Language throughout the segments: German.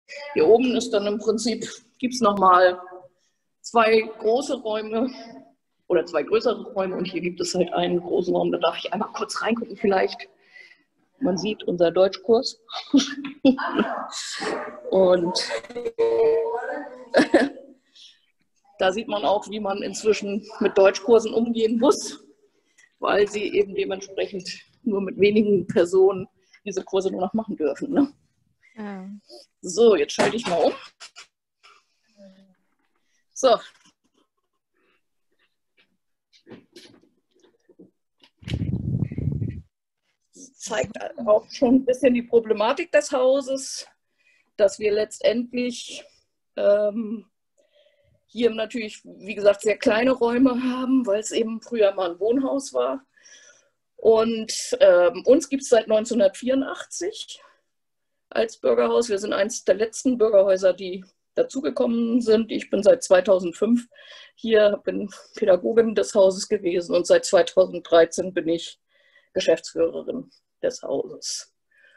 Hier oben ist dann im Prinzip, gibt es nochmal 2 große Räume oder 2 größere Räume und hier gibt es halt einen großen Raum. Da darf ich einmal kurz reingucken vielleicht. Man sieht unser Deutschkurs. Und da sieht man auch, wie man inzwischen mit Deutschkursen umgehen muss, weil sie eben dementsprechend nur mit wenigen Personen diese Kurse nur noch machen dürfen. Ne? Ja. So, jetzt schalte ich mal um. So. Das zeigt auch schon ein bisschen die Problematik des Hauses, dass wir letztendlich hier natürlich, wie gesagt, sehr kleine Räume haben, weil es eben früher mal ein Wohnhaus war. Und uns gibt es seit 1984 als Bürgerhaus. Wir sind eines der letzten Bürgerhäuser, die dazugekommen sind. Ich bin seit 2005 hier, bin Pädagogin des Hauses gewesen und seit 2013 bin ich Geschäftsführerin des Hauses.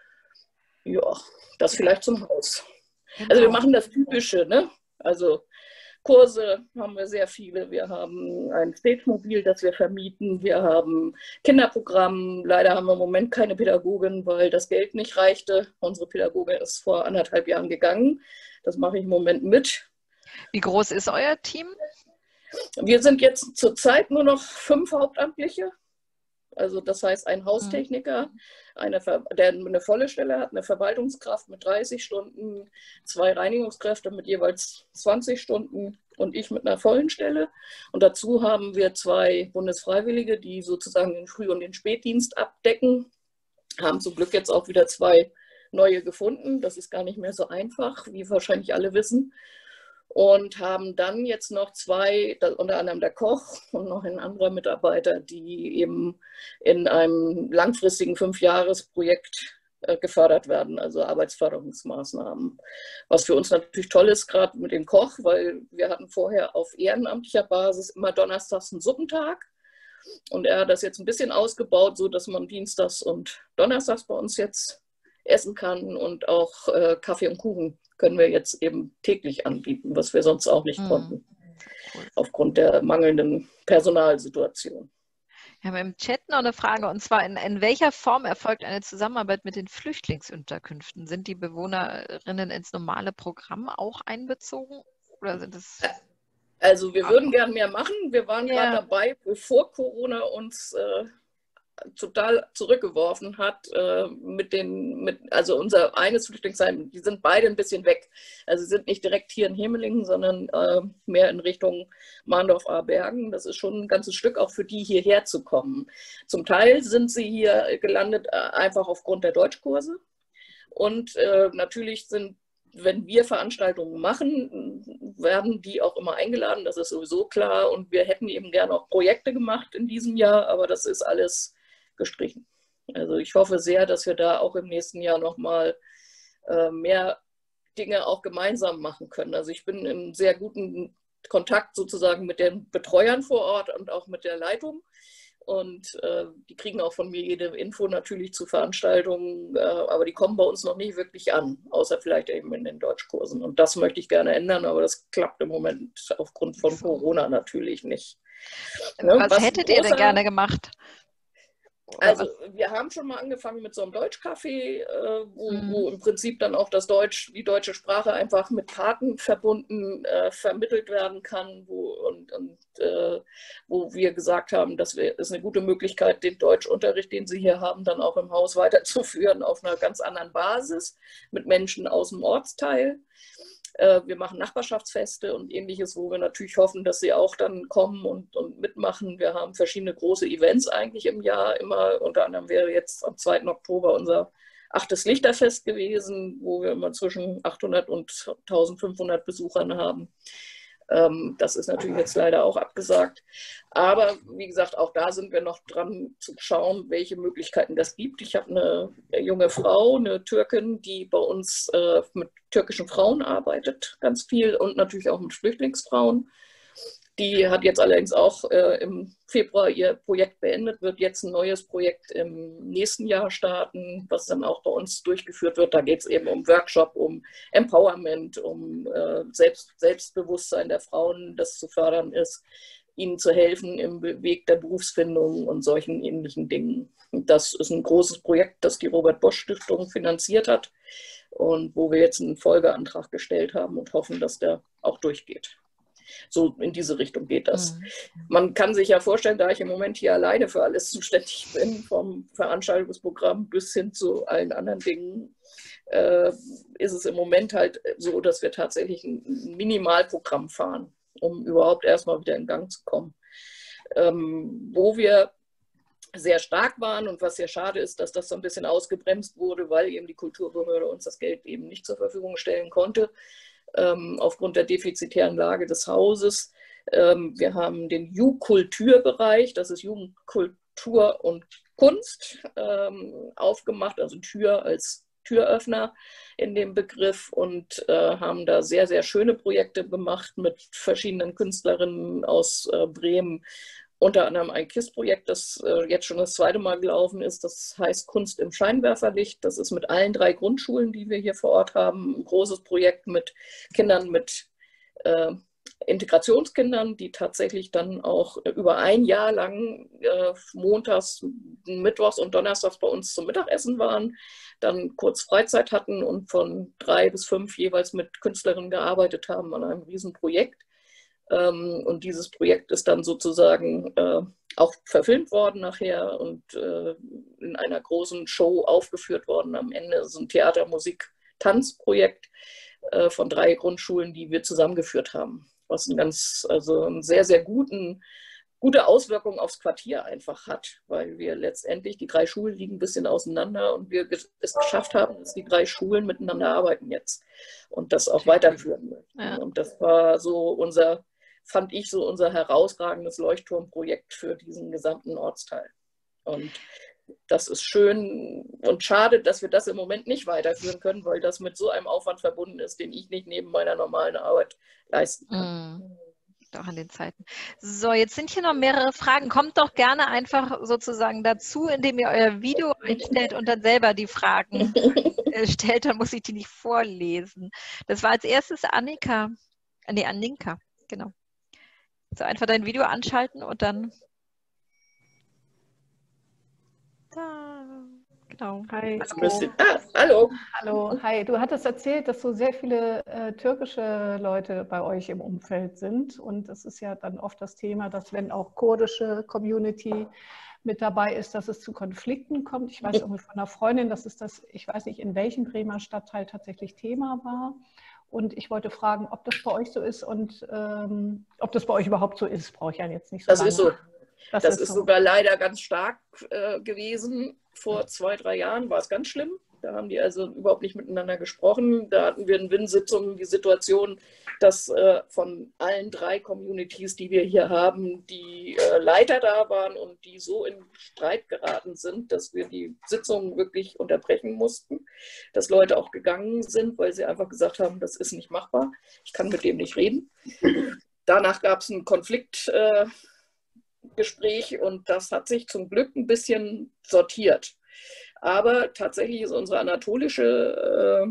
Ja, das vielleicht zum Haus. Genau. Also wir machen das Typische, ne? Also Kurse haben wir sehr viele. Wir haben ein Stage-Mobil, das wir vermieten. Wir haben Kinderprogramm. Leider haben wir im Moment keine Pädagogin, weil das Geld nicht reichte. Unsere Pädagogin ist vor 1,5 Jahren gegangen. Das mache ich im Moment mit. Wie groß ist euer Team? Wir sind jetzt zurzeit nur noch 5 Hauptamtliche. Also das heißt ein Haustechniker, der eine volle Stelle hat, eine Verwaltungskraft mit 30 Stunden, 2 Reinigungskräfte mit jeweils 20 Stunden und ich mit einer vollen Stelle. Und dazu haben wir 2 Bundesfreiwillige, die sozusagen den Früh- und den Spätdienst abdecken. Haben zum Glück jetzt auch wieder 2 neue gefunden. Das ist gar nicht mehr so einfach, wie wahrscheinlich alle wissen. Und haben dann jetzt noch 2, unter anderem der Koch und noch ein anderer Mitarbeiter, die eben in einem langfristigen 5-Jahres-Projekt gefördert werden, also Arbeitsförderungsmaßnahmen. Was für uns natürlich toll ist, gerade mit dem Koch, weil wir hatten vorher auf ehrenamtlicher Basis immer donnerstags einen Suppentag. Und er hat das jetzt ein bisschen ausgebaut, so dass man dienstags und donnerstags bei uns jetzt essen kann und auch Kaffee und Kuchen können wir jetzt eben täglich anbieten, was wir sonst auch nicht konnten, aufgrund der mangelnden Personalsituation. Wir haben im Chat noch eine Frage, und zwar, in welcher Form erfolgt eine Zusammenarbeit mit den Flüchtlingsunterkünften? Sind die Bewohnerinnen ins normale Programm auch einbezogen? Oder sind es... Also wir würden gern mehr machen. Wir waren gerade dabei, bevor Corona uns total zurückgeworfen hat, also unser eines Flüchtlingsheim, die sind beide ein bisschen weg. Also sie sind nicht direkt hier in Hemelingen, sondern mehr in Richtung Mahndorf-Ahrbergen. Das ist schon ein ganzes Stück auch für die, hierher zu kommen. Zum Teil sind sie hier gelandet einfach aufgrund der Deutschkurse. Und natürlich wenn wir Veranstaltungen machen, werden die auch immer eingeladen, das ist sowieso klar. Und wir hätten eben gerne auch Projekte gemacht in diesem Jahr, aber das ist alles gestrichen. Also ich hoffe sehr, dass wir da auch im nächsten Jahr nochmal mehr Dinge auch gemeinsam machen können. Also ich bin in sehr guten Kontakt sozusagen mit den Betreuern vor Ort und auch mit der Leitung. Und die kriegen auch von mir jede Info natürlich zu Veranstaltungen, aber die kommen bei uns noch nicht wirklich an, außer vielleicht eben in den Deutschkursen. Und das möchte ich gerne ändern, aber das klappt im Moment aufgrund von Corona natürlich nicht. Was hättet ihr denn gerne gemacht? Also wir haben schon mal angefangen mit so einem Deutschcafé, wo im Prinzip dann auch die deutsche Sprache einfach mit Paten verbunden vermittelt werden kann, wo wir gesagt haben, das ist eine gute Möglichkeit, den Deutschunterricht, den Sie hier haben, dann auch im Haus weiterzuführen auf einer ganz anderen Basis mit Menschen aus dem Ortsteil. Wir machen Nachbarschaftsfeste und Ähnliches, wo wir natürlich hoffen, dass sie auch dann kommen und mitmachen. Wir haben verschiedene große Events eigentlich im Jahr immer. Unter anderem wäre jetzt am 2. Oktober unser 8. Lichterfest gewesen, wo wir immer zwischen 800 und 1500 Besuchern haben. Das ist natürlich jetzt leider auch abgesagt. Aber wie gesagt, auch da sind wir noch dran zu schauen, welche Möglichkeiten das gibt. Ich habe eine junge Frau, eine Türkin, die bei uns mit türkischen Frauen arbeitet, ganz viel und natürlich auch mit Flüchtlingsfrauen. Die hat jetzt allerdings auch im Februar ihr Projekt beendet, wird jetzt ein neues Projekt im nächsten Jahr starten, was dann auch bei uns durchgeführt wird. Da geht es eben um Workshop, um Empowerment, um Selbstbewusstsein der Frauen, das zu fördern ist, ihnen zu helfen im Weg der Berufsfindung und solchen ähnlichen Dingen. Und das ist ein großes Projekt, das die Robert-Bosch-Stiftung finanziert hat und wo wir jetzt einen Folgeantrag gestellt haben und hoffen, dass der auch durchgeht. So in diese Richtung geht das. Man kann sich ja vorstellen, da ich im Moment hier alleine für alles zuständig bin, vom Veranstaltungsprogramm bis hin zu allen anderen Dingen, ist es im Moment halt so, dass wir tatsächlich ein Minimalprogramm fahren, um überhaupt erstmal wieder in Gang zu kommen. Wo wir sehr stark waren und was sehr schade ist, dass das so ein bisschen ausgebremst wurde, weil eben die Kulturbehörde uns das Geld eben nicht zur Verfügung stellen konnte, aufgrund der defizitären Lage des Hauses. Wir haben den Ju-Kulturbereich, das ist Jugend, Kultur und Kunst, aufgemacht, also Tür als Türöffner in dem Begriff und haben da sehr, sehr schöne Projekte gemacht mit verschiedenen Künstlerinnen aus Bremen. Unter anderem ein KISS-Projekt, das jetzt schon das zweite Mal gelaufen ist. Das heißt Kunst im Scheinwerferlicht. Das ist mit allen 3 Grundschulen, die wir hier vor Ort haben, ein großes Projekt mit Kindern, mit Integrationskindern, die tatsächlich dann auch über ein Jahr lang montags, mittwochs und donnerstags bei uns zum Mittagessen waren, dann kurz Freizeit hatten und von 3 bis 5 jeweils mit Künstlerinnen gearbeitet haben an einem Riesenprojekt. Und dieses Projekt ist dann sozusagen auch verfilmt worden nachher und in einer großen Show aufgeführt worden am Ende. Das ist ein Theater-, Musik-, Tanzprojekt von 3 Grundschulen, die wir zusammengeführt haben. Was eine sehr, sehr gute Auswirkung aufs Quartier einfach hat, weil wir letztendlich, die 3 Schulen liegen ein bisschen auseinander und wir es geschafft haben, dass die 3 Schulen miteinander arbeiten jetzt und das auch weiterführen möchten. Ja. Und das war so fand ich so unser herausragendes Leuchtturmprojekt für diesen gesamten Ortsteil. Und das ist schön und schade, dass wir das im Moment nicht weiterführen können, weil das mit so einem Aufwand verbunden ist, den ich nicht neben meiner normalen Arbeit leisten kann. Auch an den Zeiten. So, jetzt sind hier noch mehrere Fragen. Kommt doch gerne einfach sozusagen dazu, indem ihr euer Video einstellt und dann selber die Fragen stellt. Dann muss ich die nicht vorlesen. Das war als erstes Annika. Nee, Aninka, genau. So, einfach dein Video anschalten und dann da. Genau. Hi. Hallo. Hallo. Hi. Du hattest erzählt, dass so sehr viele türkische Leute bei euch im Umfeld sind. Und es ist ja dann oft das Thema, dass wenn auch kurdische Community mit dabei ist, dass es zu Konflikten kommt. Ich weiß irgendwie von einer Freundin, dass es das, ich weiß nicht, in welchem Bremer Stadtteil tatsächlich Thema war. Und ich wollte fragen, ob das bei euch so ist und ob das bei euch überhaupt so ist. Brauche ich ja jetzt nicht so lange. Das ist so. Das ist sogar leider ganz stark gewesen. Vor 2, 3 Jahren war es ganz schlimm. Da haben die also überhaupt nicht miteinander gesprochen. Da hatten wir in Wien-Sitzungen die Situation, dass von allen 3 Communities, die wir hier haben, die Leiter da waren und die so in Streit geraten sind, dass wir die Sitzungen wirklich unterbrechen mussten. Dass Leute auch gegangen sind, weil sie einfach gesagt haben, das ist nicht machbar. Ich kann mit dem nicht reden. Danach gab es ein Konfliktgespräch und das hat sich zum Glück ein bisschen sortiert. Aber tatsächlich ist unsere anatolische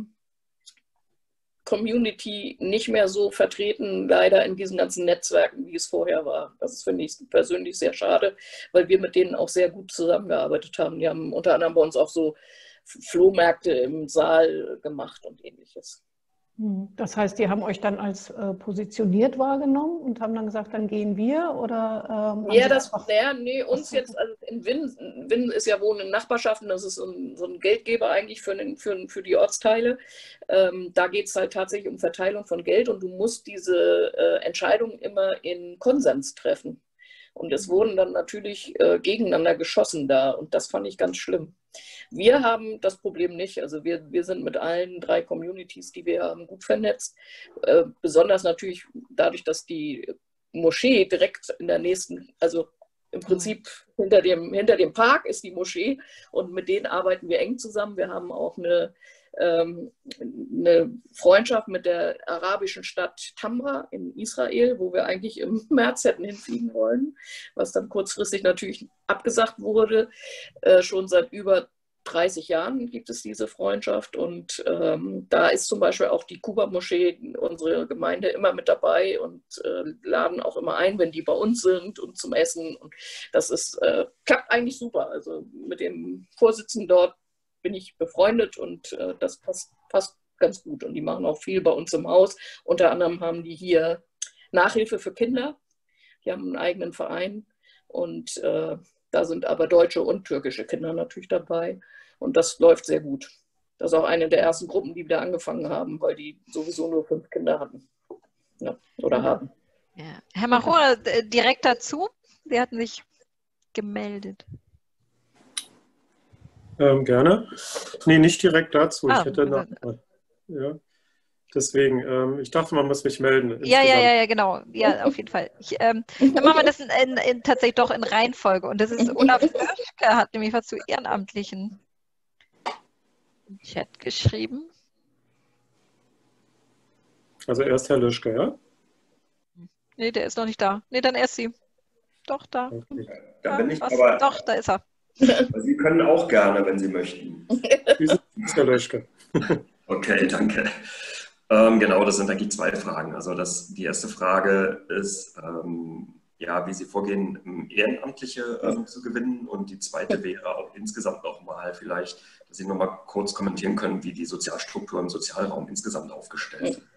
Community nicht mehr so vertreten, leider in diesen ganzen Netzwerken, wie es vorher war. Das finde ich persönlich sehr schade, weil wir mit denen auch sehr gut zusammengearbeitet haben. Die haben unter anderem bei uns auch so Flohmärkte im Saal gemacht und ähnliches. Das heißt, die haben euch dann als positioniert wahrgenommen und haben dann gesagt, dann gehen wir? Oder, uns jetzt, also in Winn ist ja wohl eine Nachbarschaft und das ist so ein Geldgeber eigentlich für die Ortsteile. Da geht es halt tatsächlich um Verteilung von Geld und du musst diese Entscheidung immer in Konsens treffen. Und es wurden dann natürlich gegeneinander geschossen da und das fand ich ganz schlimm. Wir haben das Problem nicht. Also wir sind mit allen 3 Communities, die wir haben, gut vernetzt. Besonders natürlich dadurch, dass die Moschee direkt in der nächsten, also im Prinzip hinter dem Park ist die Moschee und mit denen arbeiten wir eng zusammen. Wir haben auch eine Freundschaft mit der arabischen Stadt Tamra in Israel, wo wir eigentlich im März hätten hinfliegen wollen, was dann kurzfristig natürlich abgesagt wurde. Schon seit über 30 Jahren gibt es diese Freundschaft und da ist zum Beispiel auch die Kuba-Moschee, unsere Gemeinde, immer mit dabei und laden auch immer ein, wenn die bei uns sind und zum Essen. Und das ist, klappt eigentlich super. Also mit dem Vorsitzenden dort bin ich befreundet und das passt ganz gut. Und die machen auch viel bei uns im Haus. Unter anderem haben die hier Nachhilfe für Kinder. Die haben einen eigenen Verein und da sind aber deutsche und türkische Kinder natürlich dabei. Und das läuft sehr gut. Das ist auch eine der ersten Gruppen, die wieder angefangen haben, weil die sowieso nur 5 Kinder hatten. Ja, oder haben. Ja. Herr Machor, direkt dazu. Sie hatten sich gemeldet. Gerne. Nee, nicht direkt dazu. Ich Ah, hätte noch, ja. Deswegen, ich dachte, man muss mich melden. Ja, genau. Ja, auf jeden Fall. Dann machen wir das tatsächlich doch in Reihenfolge. Und das ist Olaf Löschke, hat nämlich was zu Ehrenamtlichen im Chat geschrieben. Also erst Herr Löschke, ja? Nee, der ist noch nicht da. Nee, dann erst Sie. Doch, da. Okay. Da bin ich Was? aber. Doch, da ist er. Sie können auch gerne, wenn Sie möchten. Wie sind Sie, Herr Löschke? Okay, danke. Genau, das sind eigentlich 2 Fragen. Also die erste Frage ist, ja, wie Sie vorgehen, Ehrenamtliche zu gewinnen. Und die zweite wäre auch insgesamt nochmal vielleicht, dass Sie nochmal kurz kommentieren können, wie die Sozialstruktur im Sozialraum insgesamt aufgestellt ist.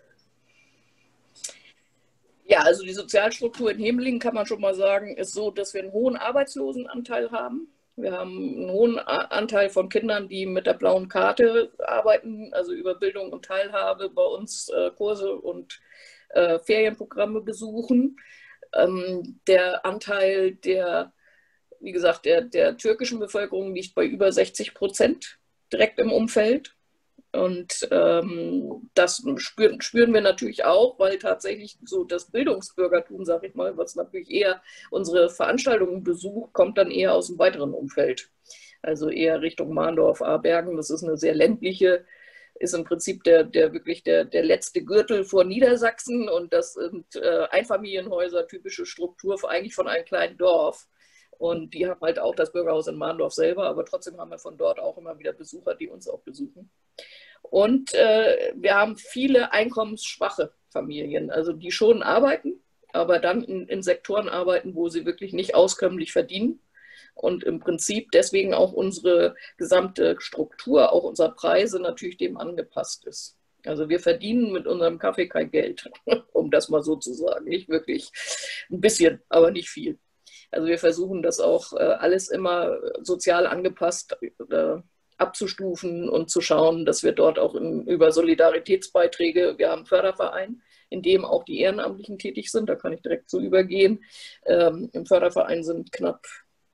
Ja, also die Sozialstruktur in Hemelingen, kann man schon mal sagen, ist so, dass wir einen hohen Arbeitslosenanteil haben. Wir haben einen hohen Anteil von Kindern, die mit der blauen Karte arbeiten, also über Bildung und Teilhabe bei uns Kurse und Ferienprogramme besuchen. Der Anteil wie gesagt, der türkischen Bevölkerung liegt bei über 60% direkt im Umfeld. Und das spüren wir natürlich auch, weil tatsächlich so das Bildungsbürgertum, sage ich mal, was natürlich eher unsere Veranstaltungen besucht, kommt dann eher aus dem weiteren Umfeld. Also eher Richtung Mahndorf, Abergen. Das ist eine sehr ländliche, ist im Prinzip wirklich der letzte Gürtel vor Niedersachsen. Und das sind Einfamilienhäuser, typische Struktur eigentlich von einem kleinen Dorf. Und die haben halt auch das Bürgerhaus in Mahndorf selber, aber trotzdem haben wir von dort auch immer wieder Besucher, die uns auch besuchen. Und wir haben viele einkommensschwache Familien, also die schon arbeiten, aber dann in Sektoren arbeiten, wo sie wirklich nicht auskömmlich verdienen. Und im Prinzip deswegen auch unsere gesamte Struktur, auch unsere Preise natürlich dem angepasst ist. Also wir verdienen mit unserem Kaffee kein Geld, um das mal so zu sagen. Nicht wirklich, ein bisschen, aber nicht viel. Also wir versuchen das auch alles immer sozial angepasst abzustufen und zu schauen, dass wir dort auch über Solidaritätsbeiträge, wir haben einen Förderverein, in dem auch die Ehrenamtlichen tätig sind, da kann ich direkt so übergehen. Im Förderverein sind knapp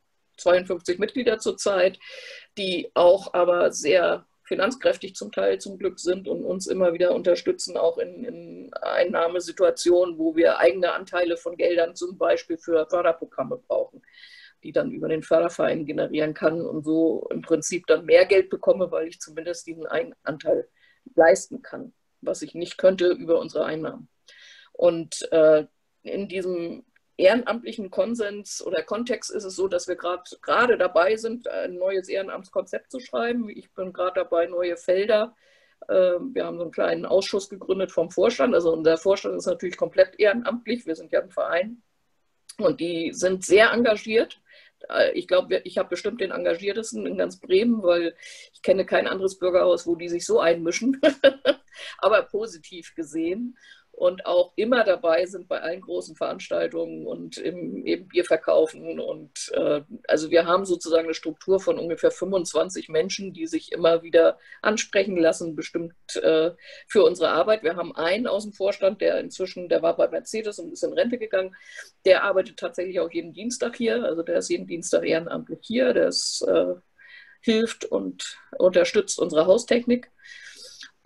52 Mitglieder zurzeit, die auch aber sehr finanzkräftig zum Teil zum Glück sind und uns immer wieder unterstützen, auch in Einnahmesituationen, wo wir eigene Anteile von Geldern zum Beispiel für Förderprogramme brauchen, die dann über den Förderverein generieren kann und so im Prinzip dann mehr Geld bekomme, weil ich zumindest diesen Eigenanteil leisten kann, was ich nicht könnte über unsere Einnahmen. Und in diesem ehrenamtlichen Konsens oder Kontext ist es so, dass wir gerade dabei sind, ein neues Ehrenamtskonzept zu schreiben. Ich bin gerade dabei, neue Felder. Wir haben so einen kleinen Ausschuss gegründet vom Vorstand. Also unser Vorstand ist natürlich komplett ehrenamtlich. Wir sind ja ein Verein. Und die sind sehr engagiert. Ich glaube, ich habe bestimmt den engagiertesten in ganz Bremen, weil ich kenne kein anderes Bürgerhaus, wo die sich so einmischen. Aber positiv gesehen. Und auch immer dabei sind bei allen großen Veranstaltungen und eben Bier verkaufen. Und also wir haben sozusagen eine Struktur von ungefähr 25 Menschen, die sich immer wieder ansprechen lassen, bestimmt für unsere Arbeit. Wir haben einen aus dem Vorstand, der war bei Mercedes und ist in Rente gegangen. Der arbeitet tatsächlich auch jeden Dienstag hier. Also der ist jeden Dienstag ehrenamtlich hier. Der hilft und unterstützt unsere Haustechnik.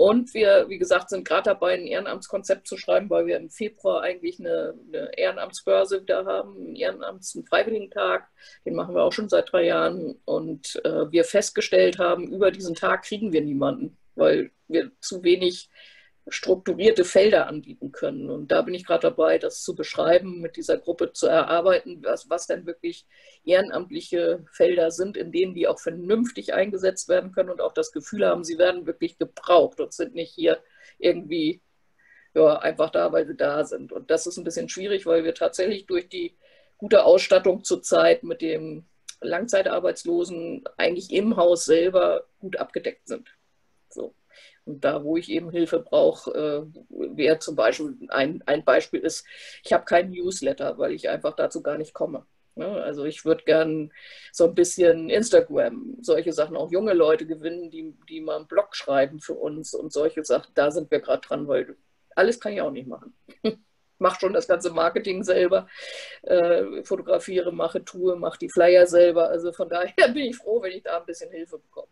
Und wir, wie gesagt, sind gerade dabei, ein Ehrenamtskonzept zu schreiben, weil wir im Februar eigentlich eine Ehrenamtsbörse wieder haben, einen Freiwilligentag. Den machen wir auch schon seit 3 Jahren. Und wir festgestellt haben, über diesen Tag kriegen wir niemanden, weil wir zu wenig strukturierte Felder anbieten können. Und da bin ich gerade dabei, das zu beschreiben, mit dieser Gruppe zu erarbeiten, was denn wirklich ehrenamtliche Felder sind, in denen die auch vernünftig eingesetzt werden können und auch das Gefühl haben, sie werden wirklich gebraucht und sind nicht hier irgendwie einfach da, weil sie da sind. Und das ist ein bisschen schwierig, weil wir tatsächlich durch die gute Ausstattung zurzeit mit dem Langzeitarbeitslosen eigentlich im Haus selber gut abgedeckt sind. So. Und da, wo ich eben Hilfe brauche, wäre zum Beispiel ein Beispiel ist, ich habe keinen Newsletter, weil ich einfach dazu gar nicht komme. Also ich würde gern so ein bisschen Instagram, solche Sachen, auch junge Leute gewinnen, die mal einen Blog schreiben für uns und solche Sachen. Da sind wir gerade dran, weil alles kann ich auch nicht machen. Ich mache schon das ganze Marketing selber, fotografiere, tue, mache die Flyer selber. Also von daher bin ich froh, wenn ich da ein bisschen Hilfe bekomme.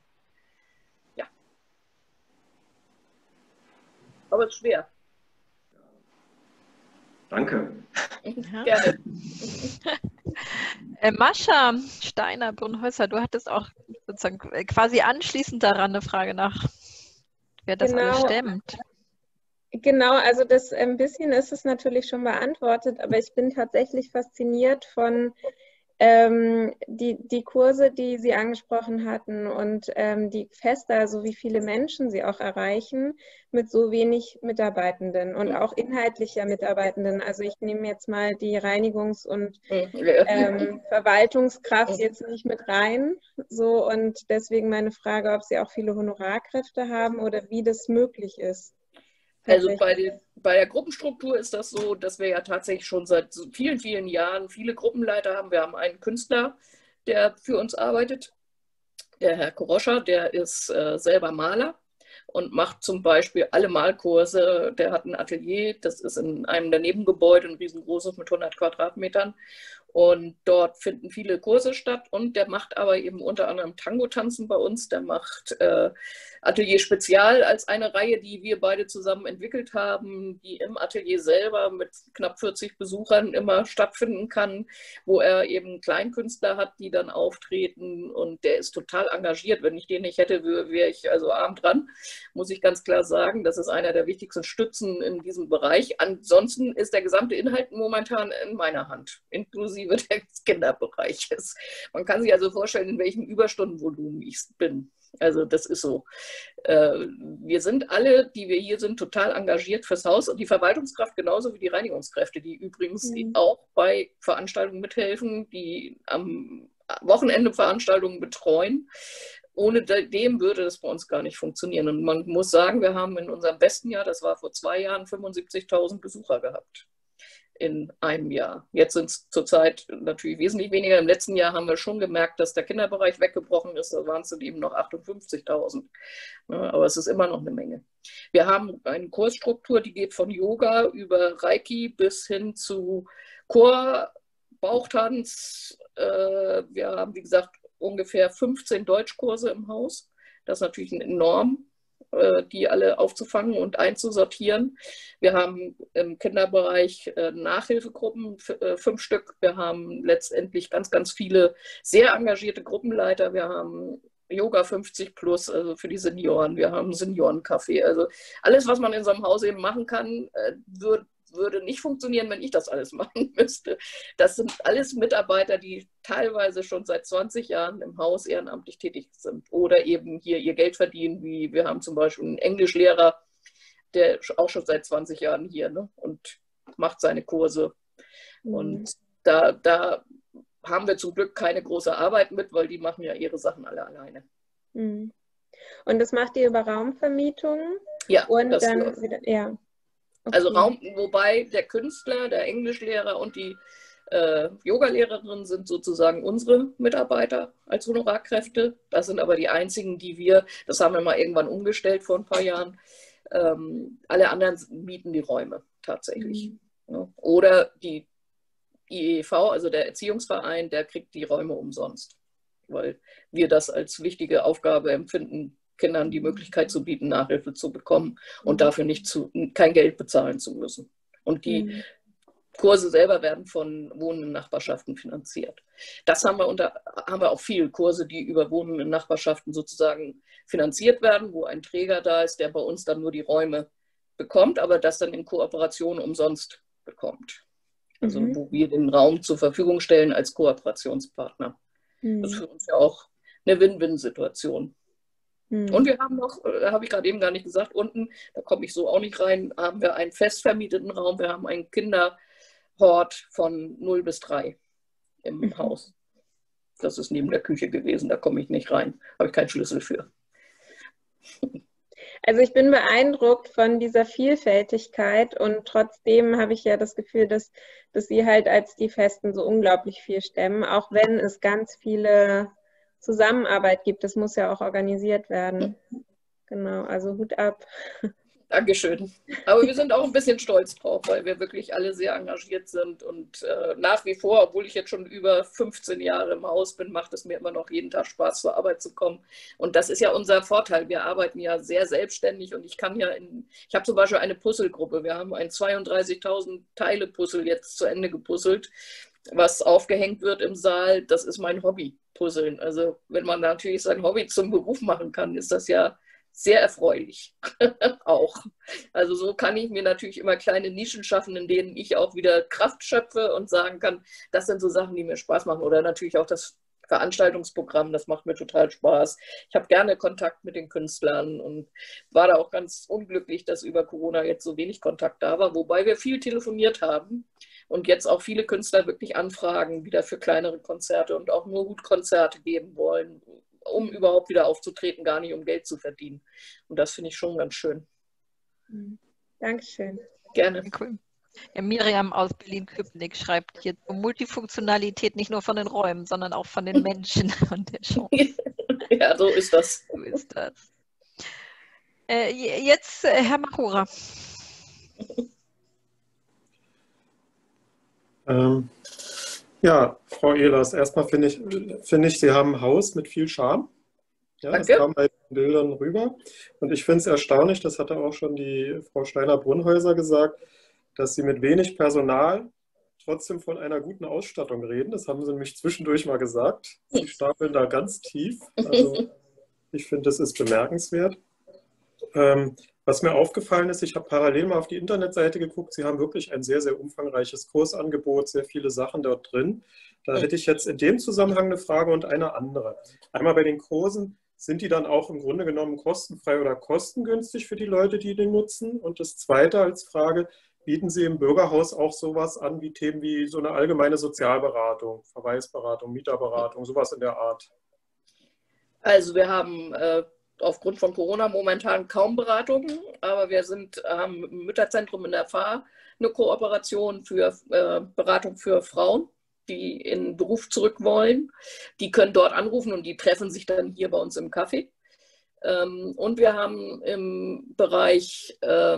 Aber es ist schwer. Danke. Ja. Gerne. Mascha Steiner, Brunhäuser, du hattest auch sozusagen quasi anschließend daran eine Frage nach, wer das alles stemmt. Genau, also das ein bisschen ist es natürlich schon beantwortet, aber ich bin tatsächlich fasziniert von die Kurse, die Sie angesprochen hatten und die Feste, also wie viele Menschen Sie auch erreichen mit so wenig Mitarbeitenden und auch inhaltlicher Mitarbeitenden. Also ich nehme jetzt mal die Reinigungs- und Verwaltungskraft jetzt nicht mit rein. So, und deswegen meine Frage, ob Sie auch viele Honorarkräfte haben oder wie das möglich ist. Also bei der Gruppenstruktur ist das so, dass wir ja tatsächlich schon seit vielen, vielen Jahren viele Gruppenleiter haben. Wir haben einen Künstler, der für uns arbeitet, der Herr Koroscher, der ist selber Maler und macht zum Beispiel alle Malkurse. Der hat ein Atelier, das ist in einem der Nebengebäude, ein riesengroßes mit 100 Quadratmetern. Und dort finden viele Kurse statt und der macht aber eben unter anderem Tango-Tanzen bei uns, der macht Atelier Spezial als eine Reihe, die wir beide zusammen entwickelt haben, die im Atelier selber mit knapp 40 Besuchern immer stattfinden kann, wo er eben Kleinkünstler hat, die dann auftreten und der ist total engagiert. Wenn ich den nicht hätte, wäre ich also arm dran, muss ich ganz klar sagen. Das ist einer der wichtigsten Stützen in diesem Bereich. Ansonsten ist der gesamte Inhalt momentan in meiner Hand, inklusive des Kinderbereiches. Man kann sich also vorstellen, in welchem Überstundenvolumen ich bin. Also das ist so. Wir sind alle, die wir hier sind, total engagiert fürs Haus und die Verwaltungskraft genauso wie die Reinigungskräfte, die übrigens auch bei Veranstaltungen mithelfen, die am Wochenende Veranstaltungen betreuen. Ohne dem würde das bei uns gar nicht funktionieren. Und man muss sagen, wir haben in unserem besten Jahr, das war vor 2 Jahren, 75.000 Besucher gehabt. In einem Jahr. Jetzt sind es zurzeit natürlich wesentlich weniger. Im letzten Jahr haben wir schon gemerkt, dass der Kinderbereich weggebrochen ist. Da waren es dann eben noch 58.000. Aber es ist immer noch eine Menge. Wir haben eine Kursstruktur, die geht von Yoga über Reiki bis hin zu Chor, Bauchtanz. Wir haben, wie gesagt, ungefähr 15 Deutschkurse im Haus. Das ist natürlich enorm, die alle aufzufangen und einzusortieren. Wir haben im Kinderbereich Nachhilfegruppen, 5 Stück. Wir haben letztendlich ganz, ganz viele sehr engagierte Gruppenleiter. Wir haben Yoga 50 plus, also für die Senioren. Wir haben Seniorencafé. Also alles, was man in so einem Haus eben machen kann, würde nicht funktionieren, wenn ich das alles machen müsste. Das sind alles Mitarbeiter, die teilweise schon seit 20 Jahren im Haus ehrenamtlich tätig sind oder eben hier ihr Geld verdienen, wie wir haben zum Beispiel einen Englischlehrer, der auch schon seit 20 Jahren hier und macht seine Kurse. Und da haben wir zum Glück keine große Arbeit mit, weil die machen ja ihre Sachen alle alleine. Und das macht ihr über Raumvermietung? Ja, und das dann wieder, ja. Okay. Also wobei der Künstler, der Englischlehrer und die Yogalehrerin sind sozusagen unsere Mitarbeiter als Honorarkräfte. Das sind aber die einzigen, das haben wir mal irgendwann umgestellt vor ein paar Jahren. Alle anderen mieten die Räume tatsächlich. Ja. Oder die IEV, also der Erziehungsverein, der kriegt die Räume umsonst, weil wir das als wichtige Aufgabe empfinden, Kindern die Möglichkeit zu bieten, Nachhilfe zu bekommen und dafür kein Geld bezahlen zu müssen. Und die Kurse selber werden von wohnenden Nachbarschaften finanziert. Das haben wir auch viele Kurse, die über wohnende Nachbarschaften sozusagen finanziert werden, wo ein Träger da ist, der bei uns dann nur die Räume bekommt, aber das dann in Kooperation umsonst bekommt. Also wo wir den Raum zur Verfügung stellen als Kooperationspartner. Das ist für uns ja auch eine Win-Win-Situation. Und wir haben noch, habe ich gerade eben gar nicht gesagt, unten, da komme ich so auch nicht rein, haben wir einen fest vermieteten Raum. Wir haben einen Kinderhort von 0 bis 3 im Haus. Das ist neben der Küche gewesen, da komme ich nicht rein. Habe ich keinen Schlüssel für. Also ich bin beeindruckt von dieser Vielfältigkeit und trotzdem habe ich ja das Gefühl, dass Sie halt als die Festen so unglaublich viel stemmen, auch wenn es ganz viele Zusammenarbeit gibt. Das muss ja auch organisiert werden. Genau, also Hut ab. Dankeschön. Aber wir sind auch ein bisschen stolz drauf, weil wir wirklich alle sehr engagiert sind und nach wie vor, obwohl ich jetzt schon über 15 Jahre im Haus bin, macht es mir immer noch jeden Tag Spaß, zur Arbeit zu kommen. Und das ist ja unser Vorteil. Wir arbeiten ja sehr selbstständig und ich habe zum Beispiel eine Puzzlegruppe. Wir haben ein 32.000 Teile-Puzzle jetzt zu Ende gepuzzelt, was aufgehängt wird im Saal. Das ist mein Hobby, Puzzeln. Also wenn man natürlich sein Hobby zum Beruf machen kann, ist das ja sehr erfreulich auch. Also so kann ich mir natürlich immer kleine Nischen schaffen, in denen ich auch wieder Kraft schöpfe und sagen kann, das sind so Sachen, die mir Spaß machen. Oder natürlich auch das Veranstaltungsprogramm, das macht mir total Spaß. Ich habe gerne Kontakt mit den Künstlern und war da auch ganz unglücklich, dass über Corona jetzt so wenig Kontakt da war, wobei wir viel telefoniert haben und jetzt auch viele Künstler wirklich Anfragen wieder für kleinere Konzerte und auch nur Hutkonzerte geben wollen, um überhaupt wieder aufzutreten, gar nicht um Geld zu verdienen. Und das finde ich schon ganz schön. Dankeschön. Gerne. Cool. Ja, Miriam aus Berlin-Köpenick schreibt hier Multifunktionalität nicht nur von den Räumen, sondern auch von den Menschen und der Chance. Ja, so ist das. So ist das. Jetzt Herr Machura. Ja, Frau Ehlers, erstmal finde ich, Sie haben ein Haus mit viel Charme. Ja, das kam bei den Bildern rüber. Und ich finde es erstaunlich, das hatte auch schon die Frau Steiner-Brunhäuser gesagt, dass Sie mit wenig Personal trotzdem von einer guten Ausstattung reden. Das haben Sie nämlich zwischendurch mal gesagt. Sie stapeln da ganz tief. Also ich finde, das ist bemerkenswert. Was mir aufgefallen ist, ich habe parallel mal auf die Internetseite geguckt, Sie haben wirklich ein sehr, sehr umfangreiches Kursangebot, sehr viele Sachen dort drin. Da hätte ich jetzt in dem Zusammenhang eine Frage und eine andere. Einmal bei den Kursen, sind die dann auch im Grunde genommen kostenfrei oder kostengünstig für die Leute, die den nutzen? Und das Zweite als Frage, bieten Sie im Bürgerhaus auch sowas an, wie Themen wie so eine allgemeine Sozialberatung, Verweisberatung, Mieterberatung, sowas in der Art? Also wir haben aufgrund von Corona momentan kaum Beratungen, aber wir haben im Mütterzentrum in der Fahr eine Kooperation für Beratung für Frauen, die in den Beruf zurück wollen. Die können dort anrufen und die treffen sich dann hier bei uns im Café. Und wir haben im Bereich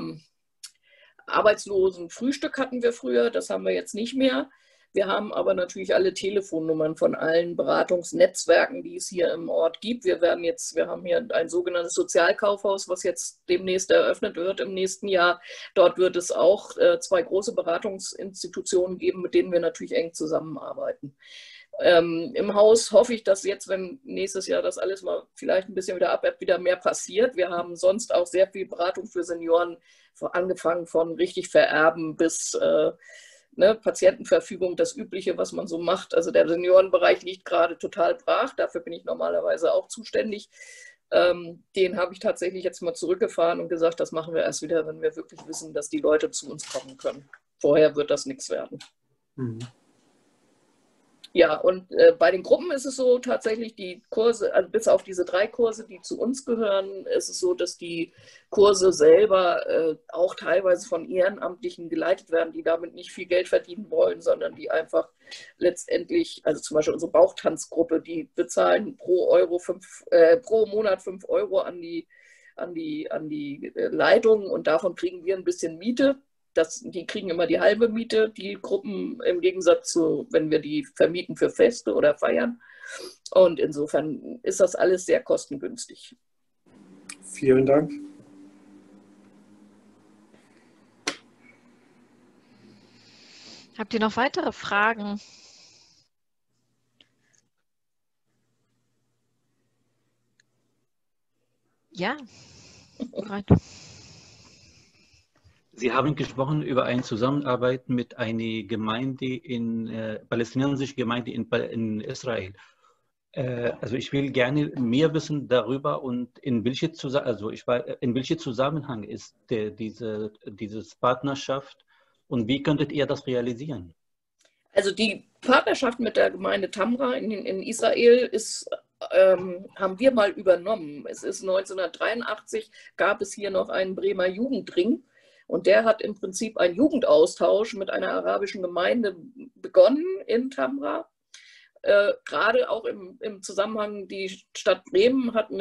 Arbeitslosenfrühstück hatten wir früher, das haben wir jetzt nicht mehr. Wir haben aber natürlich alle Telefonnummern von allen Beratungsnetzwerken, die es hier im Ort gibt. Wir haben hier ein sogenanntes Sozialkaufhaus, was jetzt demnächst eröffnet wird im nächsten Jahr. Dort wird es auch 2 große Beratungsinstitutionen geben, mit denen wir natürlich eng zusammenarbeiten. Im Haus hoffe ich, dass jetzt, wenn nächstes Jahr das alles mal vielleicht ein bisschen wieder abebbt, wieder mehr passiert. Wir haben sonst auch sehr viel Beratung für Senioren, angefangen von richtig vererben bis Patientenverfügung, das Übliche, was man so macht. Also der Seniorenbereich liegt gerade total brach, dafür bin ich normalerweise auch zuständig. Den habe ich tatsächlich jetzt mal zurückgefahren und gesagt, das machen wir erst wieder, wenn wir wirklich wissen, dass die Leute zu uns kommen können. Vorher wird das nichts werden. Mhm. Ja, und bei den Gruppen ist es so tatsächlich, die Kurse, also bis auf diese 3 Kurse, die zu uns gehören, ist es so, dass die Kurse selber auch teilweise von Ehrenamtlichen geleitet werden, die damit nicht viel Geld verdienen wollen, sondern die einfach letztendlich, also zum Beispiel unsere Bauchtanzgruppe, die bezahlen pro Monat 5 Euro an die Leitung und davon kriegen wir ein bisschen Miete. Die kriegen immer die halbe Miete, die Gruppen, im Gegensatz zu, wenn wir die vermieten für Feste oder Feiern. Und insofern ist das alles sehr kostengünstig. Vielen Dank. Habt ihr noch weitere Fragen? Ja, bereit. Sie haben gesprochen über eine Zusammenarbeit mit einer Gemeinde palästinensische Gemeinde in Israel. Also ich will gerne mehr wissen darüber und in welche Zusammenhang ist diese Partnerschaft und wie könntet ihr das realisieren? Also die Partnerschaft mit der Gemeinde Tamra in Israel haben wir mal übernommen. Es ist 1983, gab es hier noch einen Bremer Jugendring und der hat im Prinzip einen Jugendaustausch mit einer arabischen Gemeinde begonnen in Tamra. Gerade auch im Zusammenhang, die Stadt Bremen hat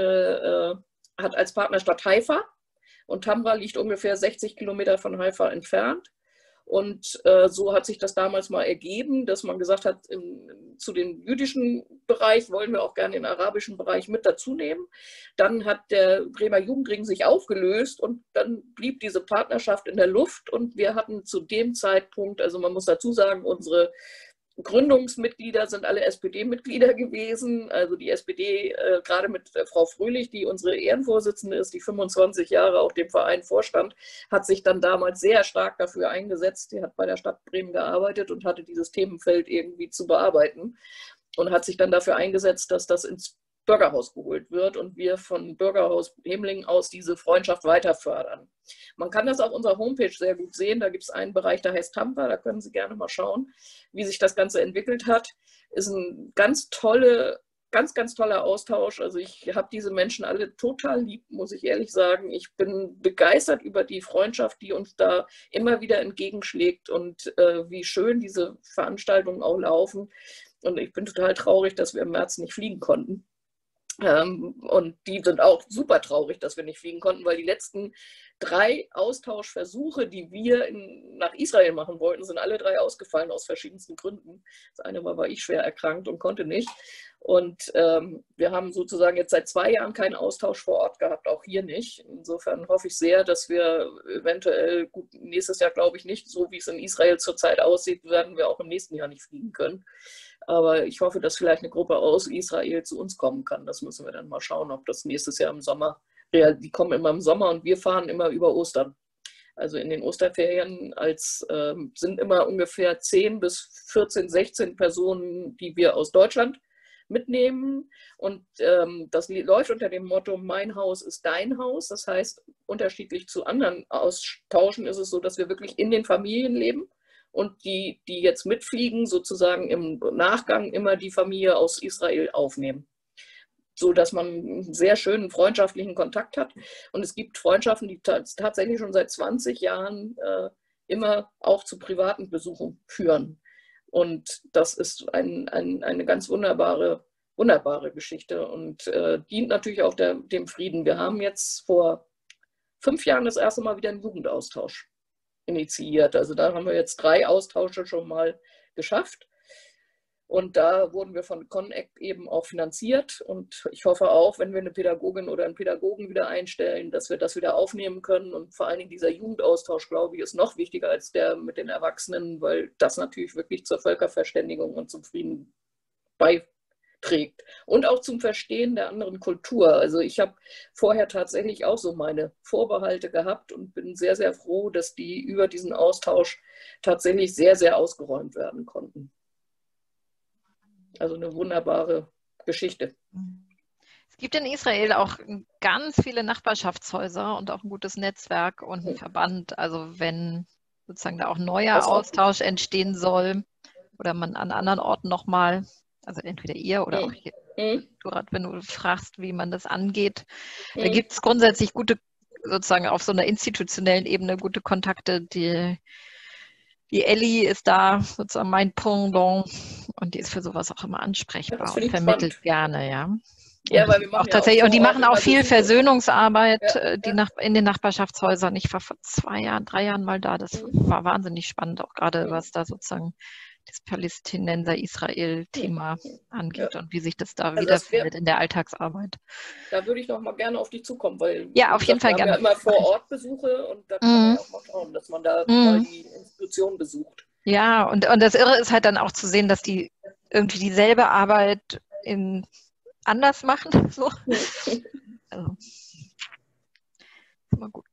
als Partnerstadt Haifa und Tamra liegt ungefähr 60 Kilometer von Haifa entfernt. Und so hat sich das damals mal ergeben, dass man gesagt hat, zu dem jüdischen Bereich wollen wir auch gerne den arabischen Bereich mit dazu nehmen. Dann hat der Bremer Jugendring sich aufgelöst und dann blieb diese Partnerschaft in der Luft. Und wir hatten zu dem Zeitpunkt, also man muss dazu sagen, unsere Gründungsmitglieder sind alle SPD-Mitglieder gewesen. Also die SPD, gerade mit Frau Fröhlich, die unsere Ehrenvorsitzende ist, die 25 Jahre auch dem Verein vorstand, hat sich dann damals sehr stark dafür eingesetzt. Die hat bei der Stadt Bremen gearbeitet und hatte dieses Themenfeld irgendwie zu bearbeiten und hat sich dann dafür eingesetzt, dass das ins Bürgerhaus geholt wird und wir von Bürgerhaus Hemlingen aus diese Freundschaft weiter fördern. Man kann das auf unserer Homepage sehr gut sehen. Da gibt es einen Bereich, der heißt Tampa. Da können Sie gerne mal schauen, wie sich das Ganze entwickelt hat. Ist ein ganz toller Austausch. Also ich habe diese Menschen alle total lieb, muss ich ehrlich sagen. Ich bin begeistert über die Freundschaft, die uns da immer wieder entgegenschlägt und wie schön diese Veranstaltungen auch laufen. Und ich bin total traurig, dass wir im März nicht fliegen konnten. Und die sind auch super traurig, dass wir nicht fliegen konnten, weil die letzten 3 Austauschversuche, die wir nach Israel machen wollten, sind alle 3 ausgefallen aus verschiedensten Gründen. Das eine Mal war ich schwer erkrankt und konnte nicht. Und wir haben sozusagen jetzt seit 2 Jahren keinen Austausch vor Ort gehabt, auch hier nicht. Insofern hoffe ich sehr, dass wir eventuell, gut, nächstes Jahr glaube ich nicht, so wie es in Israel zurzeit aussieht, werden wir auch im nächsten Jahr nicht fliegen können. Aber ich hoffe, dass vielleicht eine Gruppe aus Israel zu uns kommen kann. Das müssen wir dann mal schauen, ob das nächstes Jahr im Sommer, die kommen immer im Sommer und wir fahren immer über Ostern. Also in den Osterferien sind immer ungefähr 10 bis 14, 16 Personen, die wir aus Deutschland mitnehmen. Und das läuft unter dem Motto, mein Haus ist dein Haus. Das heißt, unterschiedlich zu anderen Austauschen ist es so, dass wir wirklich in den Familien leben. Und die jetzt mitfliegen, sozusagen im Nachgang immer die Familie aus Israel aufnehmen. So dass man einen sehr schönen freundschaftlichen Kontakt hat. Und es gibt Freundschaften, die tatsächlich schon seit 20 Jahren immer auch zu privaten Besuchen führen. Und das ist eine ganz wunderbare Geschichte und dient natürlich auch dem Frieden. Wir haben jetzt vor 5 Jahren das erste Mal wieder einen Jugendaustausch initiiert. Also da haben wir jetzt 3 Austausche schon mal geschafft. Und da wurden wir von Connect eben auch finanziert. Und ich hoffe auch, wenn wir eine Pädagogin oder einen Pädagogen wieder einstellen, dass wir das wieder aufnehmen können. Und vor allen Dingen dieser Jugendaustausch, glaube ich, ist noch wichtiger als der mit den Erwachsenen, weil das natürlich wirklich zur Völkerverständigung und zum Frieden beiträgt. Und auch zum Verstehen der anderen Kultur. Also ich habe vorher tatsächlich auch so meine Vorbehalte gehabt und bin sehr, sehr froh, dass die über diesen Austausch tatsächlich sehr, sehr ausgeräumt werden konnten. Also eine wunderbare Geschichte. Es gibt in Israel auch ganz viele Nachbarschaftshäuser und auch ein gutes Netzwerk und einen Verband. Also wenn sozusagen da auch neuer Austausch entstehen soll oder man an anderen Orten nochmal, also entweder ihr oder auch hier, wenn du fragst, wie man das angeht, da gibt es grundsätzlich gute, sozusagen auf so einer institutionellen Ebene, gute Kontakte. Die Elli ist da sozusagen mein Pendant und die ist für sowas auch immer ansprechbar und vermittelt spannend. Gerne, ja. Ja, weil wir machen auch tatsächlich, und die machen auch viel Versöhnungsarbeit, ja. In den Nachbarschaftshäusern. Ich war vor 2 Jahren, 3 Jahren mal da. Das war wahnsinnig spannend, auch gerade was da sozusagen das Palästinenser-Israel-Thema angeht und wie sich das da Also wiederfindet in der Alltagsarbeit. Da würde ich noch mal gerne auf dich zukommen, weil Ja, auf jeden Fall wir gerne. haben ja immer vor Ort Besuche und da kann man ja auch mal schauen, dass man da mal die Institution besucht. Ja, und das Irre ist halt dann auch zu sehen, dass die irgendwie dieselbe Arbeit anders machen. So. Also, immer gut.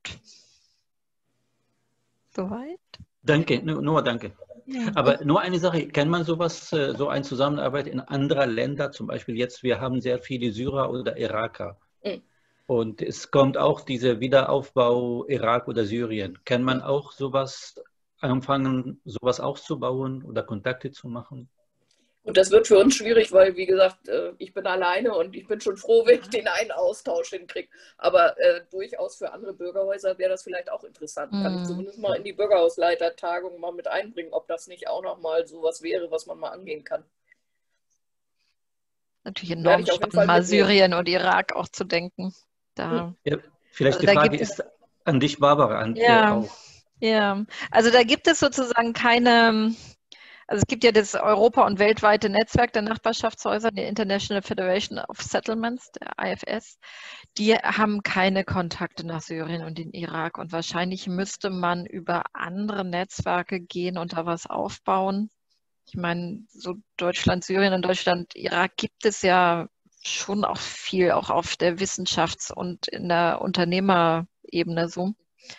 Soweit? Danke, nur danke. Ja. Aber nur eine Sache, kann man sowas, so eine Zusammenarbeit in anderen Ländern, zum Beispiel jetzt, wir haben sehr viele Syrer oder Iraker. Und es kommt auch dieser Wiederaufbau Irak oder Syrien. Kann man auch sowas anfangen, sowas aufzubauen oder Kontakte zu machen? Und das wird für uns schwierig, weil, wie gesagt, ich bin alleine und ich bin schon froh, wenn ich den einen Austausch hinkriege. Aber durchaus für andere Bürgerhäuser wäre das vielleicht auch interessant. Kann ich zumindest mal in die Bürgerhausleitertagung mal mit einbringen, ob das nicht auch noch mal sowas wäre, was man mal angehen kann. Natürlich enorm spannend, mal Syrien und Irak auch zu denken. Ja, vielleicht die Frage ist an dich, Barbara. Ja, also da gibt es sozusagen keine... Also es gibt ja das Europa- und weltweite Netzwerk der Nachbarschaftshäuser, die International Federation of Settlements, der IFS. Die haben keine Kontakte nach Syrien und den Irak. Und wahrscheinlich müsste man über andere Netzwerke gehen und da was aufbauen. Ich meine, so Deutschland, Syrien und Deutschland, Irak gibt es ja schon auch viel, auch auf der Wissenschafts- und in der Unternehmerebene so.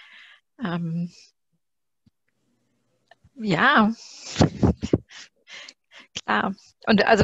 Ja, klar. Und also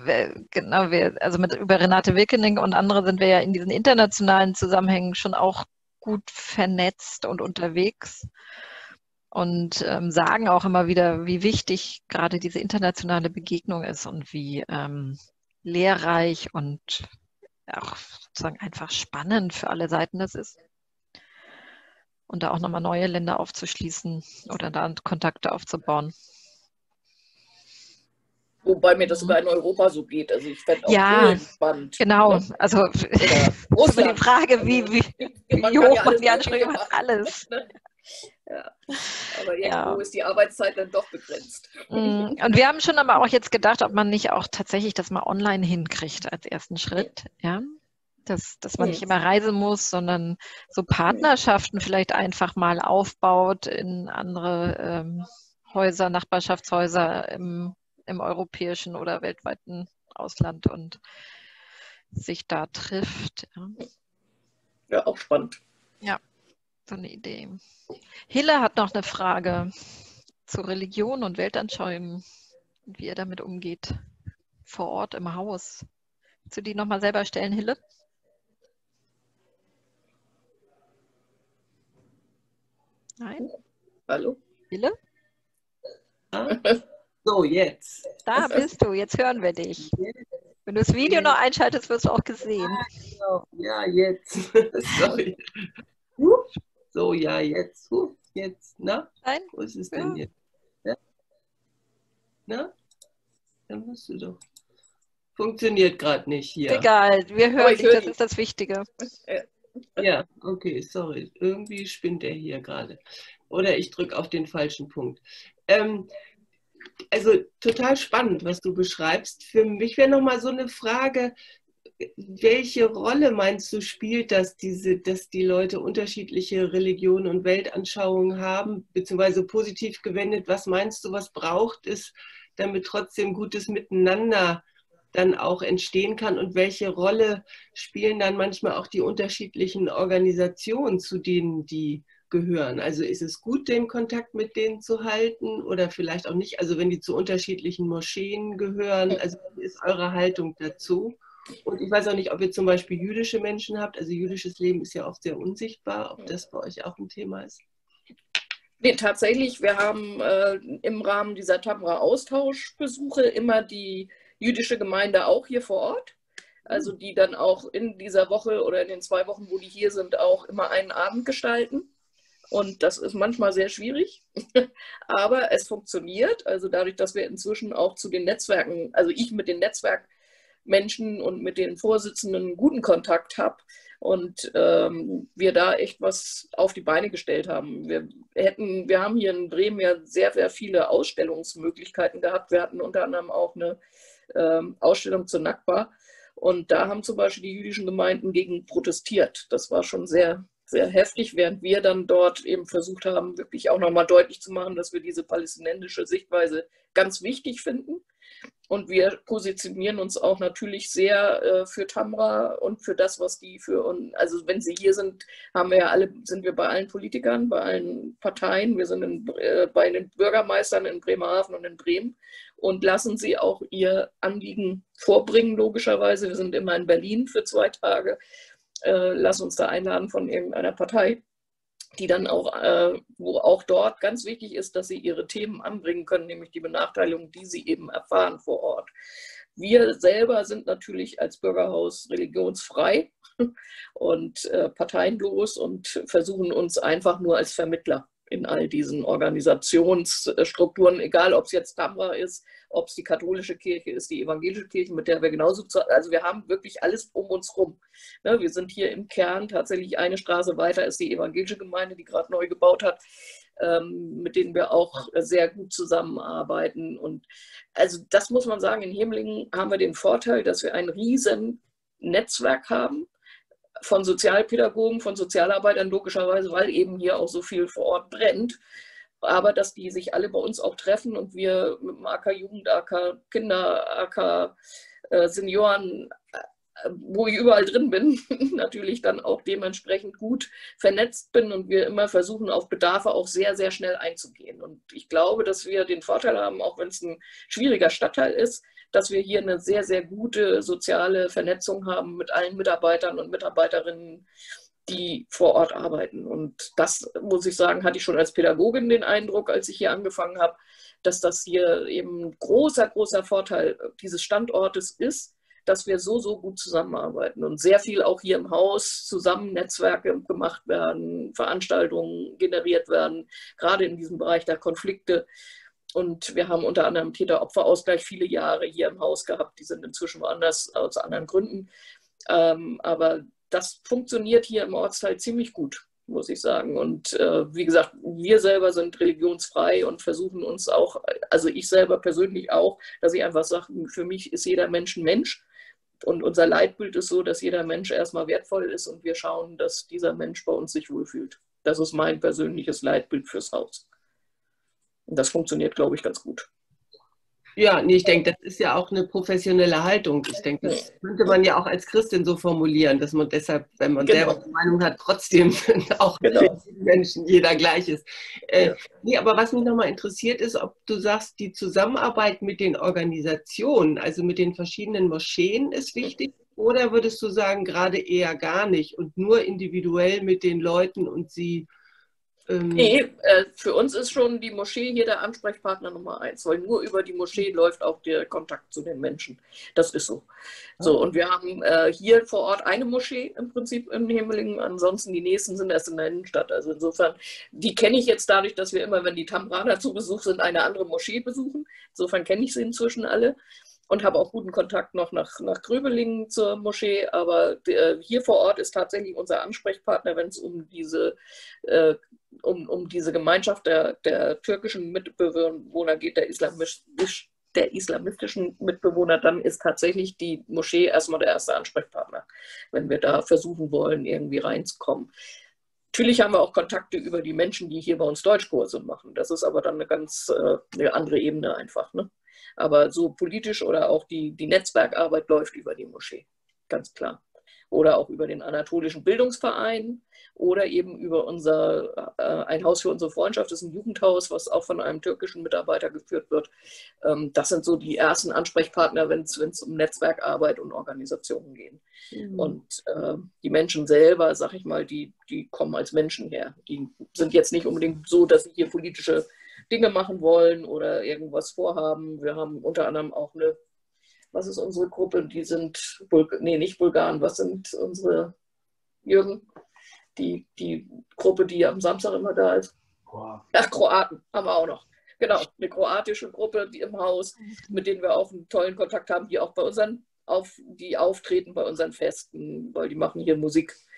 über Renate Wilkening und andere sind wir ja in diesen internationalen Zusammenhängen schon auch gut vernetzt und unterwegs und sagen auch immer wieder, wie wichtig gerade diese internationale Begegnung ist und wie lehrreich und auch sozusagen einfach spannend für alle Seiten das ist. Und da auch nochmal neue Länder aufzuschließen oder da Kontakte aufzubauen. Wobei mir das sogar in Europa so geht. Also ich fände auch Polen spannend. Genau. Ne? Also ist immer die Frage, wie hoch man die Ansprüche macht. Alles. Ja. Aber irgendwo ist die Arbeitszeit dann doch begrenzt. Und wir haben schon aber auch jetzt gedacht, ob man nicht auch tatsächlich das mal online hinkriegt als ersten Schritt. Ja. Dass man nicht immer reisen muss, sondern so Partnerschaften vielleicht einfach mal aufbaut in andere Häuser, Nachbarschaftshäuser im europäischen oder weltweiten Ausland und sich da trifft. Ja, auch spannend. Ja, so eine Idee. Hille hat noch eine Frage zu Religion und Weltanschauungen und wie ihr damit umgeht vor Ort im Haus. Willst du die nochmal selber stellen, Hille? Nein? Hallo? Hille? So, jetzt. Da bist du, jetzt hören wir dich. Wenn du das Video noch einschaltest, wirst du auch gesehen. Ja, jetzt. Sorry. So, ja, jetzt. Jetzt, na? Nein? Wo ist es denn jetzt? Ja? Na? Dann musst du doch. Funktioniert gerade nicht hier. Egal, wir hören dich, das ist das Wichtige. Ja, okay, sorry. Irgendwie spinnt er hier gerade. Oder ich drücke auf den falschen Punkt. Also total spannend, was du beschreibst. Für mich wäre nochmal so eine Frage, welche Rolle meinst du spielt das, dass die Leute unterschiedliche Religionen und Weltanschauungen haben, beziehungsweise positiv gewendet, was meinst du, was braucht es, damit trotzdem gutes Miteinander dann auch entstehen kann und welche Rolle spielen dann manchmal auch die unterschiedlichen Organisationen, zu denen die gehören? Also ist es gut, den Kontakt mit denen zu halten oder vielleicht auch nicht? Also wenn die zu unterschiedlichen Moscheen gehören, also wie ist eure Haltung dazu? Und ich weiß auch nicht, ob ihr zum Beispiel jüdische Menschen habt, also jüdisches Leben ist ja oft sehr unsichtbar, ob das bei euch auch ein Thema ist. Nee, tatsächlich, wir haben im Rahmen dieser Tamra-Austauschbesuche immer die jüdische Gemeinde auch hier vor Ort, also die dann auch in dieser Woche oder in den 2 Wochen, wo die hier sind, auch immer einen Abend gestalten. Und das ist manchmal sehr schwierig, aber es funktioniert. Also dadurch, dass wir inzwischen auch zu den Netzwerken, also ich mit den Netzwerkmenschen und mit den Vorsitzenden guten Kontakt habe Und wir da echt was auf die Beine gestellt haben. Wir haben hier in Bremen ja sehr, sehr viele Ausstellungsmöglichkeiten gehabt. Wir hatten unter anderem auch eine Ausstellung zur Nakba. Und da haben zum Beispiel die jüdischen Gemeinden gegen protestiert. Das war schon sehr, sehr heftig, während wir dann dort eben versucht haben, wirklich auch nochmal deutlich zu machen, dass wir diese palästinensische Sichtweise ganz wichtig finden. Und wir positionieren uns auch natürlich sehr für Tamra und für das, was die für uns, also wenn sie hier sind, sind wir bei allen Politikern, bei allen Parteien, wir sind bei den Bürgermeistern in Bremerhaven und in Bremen und lassen sie auch ihr Anliegen vorbringen, logischerweise. Wir sind immer in Berlin für 2 Tage, lassen uns da einladen von irgendeiner Partei, die dann auch, wo auch dort ganz wichtig ist, dass sie ihre Themen anbringen können, nämlich die Benachteiligung, die sie eben erfahren vor Ort. Wir selber sind natürlich als Bürgerhaus religionsfrei und parteienlos und versuchen uns einfach nur als Vermittler in all diesen Organisationsstrukturen, egal ob es jetzt Tamra ist, ob es die katholische Kirche ist, die evangelische Kirche, mit der wir genauso, also wir haben wirklich alles um uns rum. Ne, wir sind hier im Kern tatsächlich eine Straße weiter, ist die evangelische Gemeinde, die gerade neu gebaut hat, mit denen wir auch sehr gut zusammenarbeiten. Und also das muss man sagen, in Hemlingen haben wir den Vorteil, dass wir ein riesen Netzwerk haben, von Sozialpädagogen, von Sozialarbeitern logischerweise, weil eben hier auch so viel vor Ort brennt. Aber dass die sich alle bei uns auch treffen und wir mit dem AK Jugend, AK Kinder, AK Senioren, wo ich überall drin bin, natürlich dann auch dementsprechend gut vernetzt bin und wir immer versuchen, auf Bedarfe auch sehr, sehr schnell einzugehen. Und ich glaube, dass wir den Vorteil haben, auch wenn es ein schwieriger Stadtteil ist, dass wir hier eine sehr, sehr gute soziale Vernetzung haben mit allen Mitarbeitern und Mitarbeiterinnen, die vor Ort arbeiten. Und das, muss ich sagen, hatte ich schon als Pädagogin den Eindruck, als ich hier angefangen habe, dass das hier eben ein großer, großer Vorteil dieses Standortes ist, dass wir so, so gut zusammenarbeiten und sehr viel auch hier im Haus zusammen Netzwerke gemacht werden, Veranstaltungen generiert werden, gerade in diesem Bereich der Konflikte. Und wir haben unter anderem Täter-Opfer-Ausgleich viele Jahre hier im Haus gehabt. Die sind inzwischen woanders aus anderen Gründen. Aber das funktioniert hier im Ortsteil ziemlich gut, muss ich sagen. Und wie gesagt, wir selber sind religionsfrei und versuchen uns auch, also ich selber persönlich auch, dass ich einfach sage, für mich ist jeder Mensch ein Mensch. Und unser Leitbild ist so, dass jeder Mensch erstmal wertvoll ist und wir schauen, dass dieser Mensch bei uns sich wohlfühlt. Das ist mein persönliches Leitbild fürs Haus. Und das funktioniert, glaube ich, ganz gut. Ja, nee, ich denke, das ist ja auch eine professionelle Haltung. Ich denke, das könnte man ja auch als Christin so formulieren, dass man deshalb, wenn man selber die Meinung hat, trotzdem auch Menschen jeder gleich ist. Nee, aber was mich nochmal interessiert ist, ob du sagst, die Zusammenarbeit mit den Organisationen, also mit den verschiedenen Moscheen ist wichtig, oder würdest du sagen, gerade eher gar nicht und nur individuell mit den Leuten und sie... Nee, für uns ist schon die Moschee hier der Ansprechpartner Nummer 1, weil nur über die Moschee läuft auch der Kontakt zu den Menschen. Das ist so. So, und wir haben hier vor Ort eine Moschee im Prinzip in Hemlingen, ansonsten die nächsten sind erst in der Innenstadt. Also insofern, die kenne ich jetzt dadurch, dass wir immer, wenn die Tamraner zu Besuch sind, eine andere Moschee besuchen. Insofern kenne ich sie inzwischen alle. Und habe auch guten Kontakt noch nach Gröbelingen zur Moschee. Aber hier vor Ort ist tatsächlich unser Ansprechpartner, wenn es um diese Gemeinschaft der türkischen Mitbewohner geht, der islamistischen Mitbewohner, dann ist tatsächlich die Moschee erstmal der erste Ansprechpartner, wenn wir da versuchen wollen, irgendwie reinzukommen. Natürlich haben wir auch Kontakte über die Menschen, die hier bei uns Deutschkurse machen. Das ist aber dann eine ganz eine andere Ebene einfach, ne? Aber so politisch oder auch die Netzwerkarbeit läuft über die Moschee, ganz klar. Oder auch über den Anatolischen Bildungsverein oder eben über ein Haus für unsere Freundschaft, das ist ein Jugendhaus, was auch von einem türkischen Mitarbeiter geführt wird. Das sind so die ersten Ansprechpartner, wenn es um Netzwerkarbeit und Organisationen geht. Und die Menschen selber, sag ich mal, die kommen als Menschen her. Die sind jetzt nicht unbedingt so, dass sie hier politische Dinge machen wollen oder irgendwas vorhaben. Wir haben unter anderem auch was ist unsere Gruppe? Die sind, nicht Bulgaren, was sind unsere, Jürgen? Die Gruppe, die am Samstag immer da ist. Ach, Kroaten haben wir auch noch. Genau, eine kroatische Gruppe, die im Haus, mit denen wir auch einen tollen Kontakt haben, die auch die auftreten bei unseren Festen, weil die machen hier Musik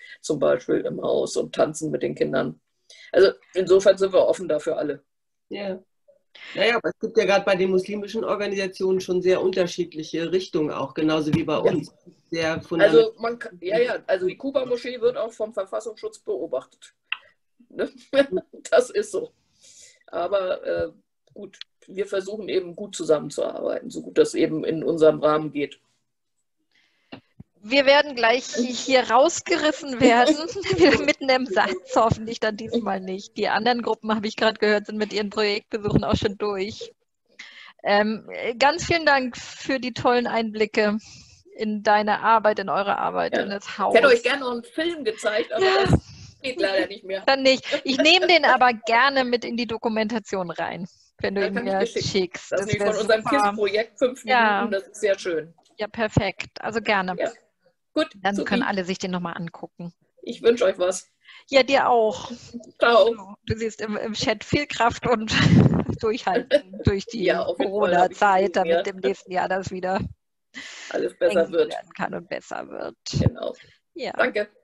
zum Beispiel im Haus und tanzen mit den Kindern. Also insofern sind wir offen dafür alle. Ja. Naja, aber es gibt ja gerade bei den muslimischen Organisationen schon sehr unterschiedliche Richtungen auch, genauso wie bei uns. Sehr also also die Kuba-Moschee wird auch vom Verfassungsschutz beobachtet. Ne? Das ist so. Aber gut, wir versuchen eben gut zusammenzuarbeiten, so gut das eben in unserem Rahmen geht. Wir werden gleich hier rausgerissen werden, wieder mitten im Satz, hoffentlich dann diesmal nicht. Die anderen Gruppen, habe ich gerade gehört, sind mit ihren Projektbesuchen auch schon durch. Ganz vielen Dank für die tollen Einblicke in deine Arbeit, in eure Arbeit, in das Haus. Ich hätte euch gerne noch einen Film gezeigt, aber das geht leider nicht mehr. Dann nicht. Ich nehme den aber gerne mit in die Dokumentation rein, wenn du ihn mir schickst. Das ist von unserem KISS-Projekt 5 Minuten, das ist sehr schön. Ja, perfekt. Also gerne. Ja. Gut, dann können alle sich den nochmal angucken. Ich wünsche euch was. Ja, dir auch. Ciao. Du siehst im Chat viel Kraft und durchhalten durch die Corona-Zeit, damit im nächsten Jahr das wieder alles besser wird. Werden kann und besser wird. Genau. Ja. Danke.